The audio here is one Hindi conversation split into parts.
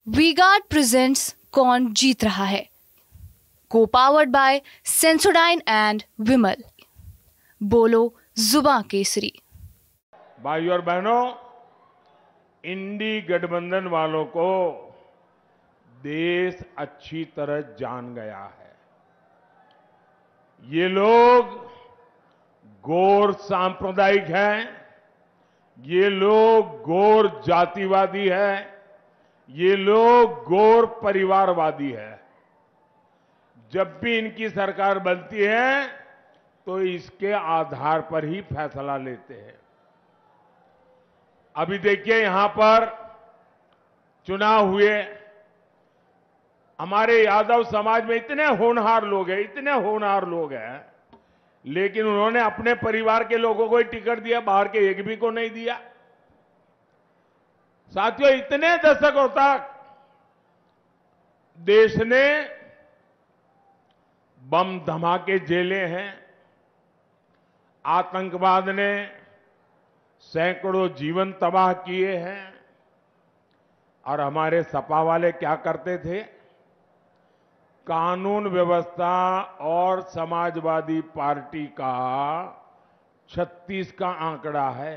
वी-गार्ड प्रेजेंट्स कौन जीत रहा है, co powered by Sensodyne and Vimal. बोलो जुबां केसरी। भाइयों और बहनों, इंडी गठबंधन वालों को देश अच्छी तरह जान गया है। ये लोग गौर सांप्रदायिक हैं, ये लोग गौर जातिवादी हैं, ये लोग गौर परिवारवादी है। जब भी इनकी सरकार बनती है तो इसके आधार पर ही फैसला लेते हैं। अभी देखिए, यहां पर चुनाव हुए, हमारे यादव समाज में इतने होनहार लोग हैं, इतने होनहार लोग हैं, लेकिन उन्होंने अपने परिवार के लोगों को ही टिकट दिया, बाहर के एक भी को नहीं दिया। साथियों, इतने दशकों तक देश ने बम धमाके झेले हैं, आतंकवाद ने सैकड़ों जीवन तबाह किए हैं, और हमारे सपा वाले क्या करते थे? कानून व्यवस्था और समाजवादी पार्टी का 36 का आंकड़ा है।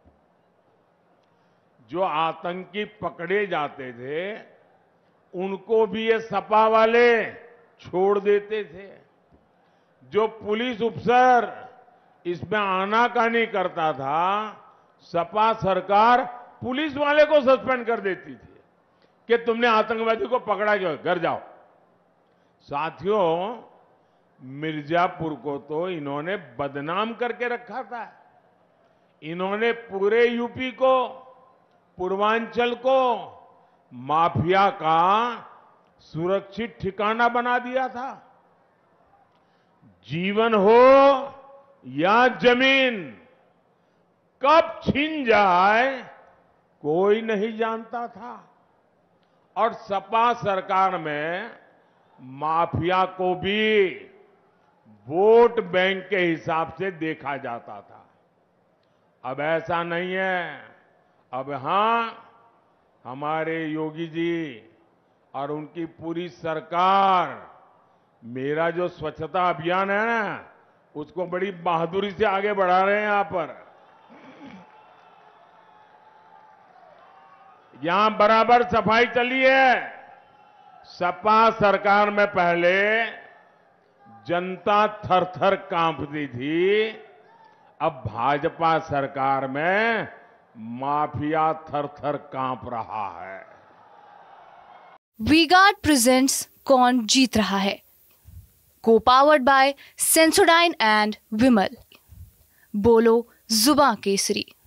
जो आतंकी पकड़े जाते थे उनको भी ये सपा वाले छोड़ देते थे। जो पुलिस अफसर इसमें आनाकानी करता था, सपा सरकार पुलिस वाले को सस्पेंड कर देती थी कि तुमने आतंकवादी को पकड़ा, क्यों, घर जाओ। साथियों, मिर्जापुर को तो इन्होंने बदनाम करके रखा था। इन्होंने पूरे यूपी को, पूर्वांचल को माफिया का सुरक्षित ठिकाना बना दिया था। जीवन हो या जमीन, कब छीन जाए कोई नहीं जानता था। और सपा सरकार में माफिया को भी वोट बैंक के हिसाब से देखा जाता था। अब ऐसा नहीं है। अब हमारे योगी जी और उनकी पूरी सरकार मेरा जो स्वच्छता अभियान है ना, उसको बड़ी बहादुरी से आगे बढ़ा रहे हैं। यहां पर यहां बराबर सफाई चली है। सपा सरकार में पहले जनता थर-थर कांपती थी, अब भाजपा सरकार में माफिया थर-थर कांप रहा है। वी-गार्ड प्रेजेंट्स कौन जीत रहा है, co powered by Sensodyne and Vimal. बोलो जुबां केसरी।